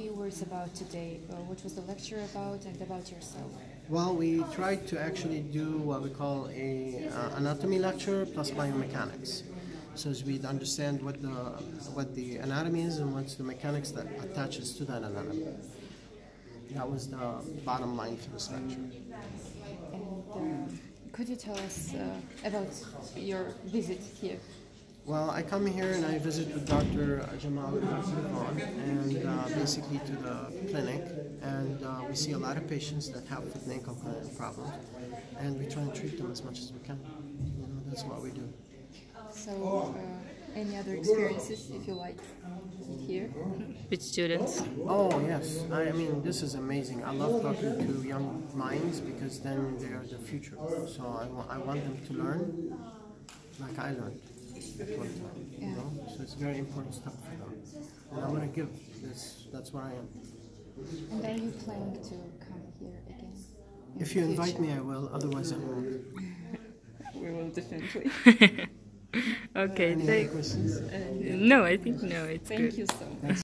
few words about today. What was the lecture about and about yourself? Well, we tried to actually do what we call a anatomy lecture plus biomechanics, so as we understand what the anatomy is and what's the mechanics that attaches to that anatomy. That was the bottom line for this lecture. And could you tell us about your visit here? Well, I come here and I visit with Dr. Jamal and basically to the clinic, and we see a lot of patients that have foot and ankle problems, and we try and treat them as much as we can. You know, that's what we do. So, any other experiences, if you like, here with students? Oh yes, I mean this is amazing. I love talking to young minds because then they are the future. So I want them to learn like I learned. You know? So it's very important stuff for them. And I want to give. That's what I am. And are you planning to come here again? If you invite me, I will. Otherwise, I won't. We will definitely. Okay, Any other questions? no, I think no, it's Thank good. you so much.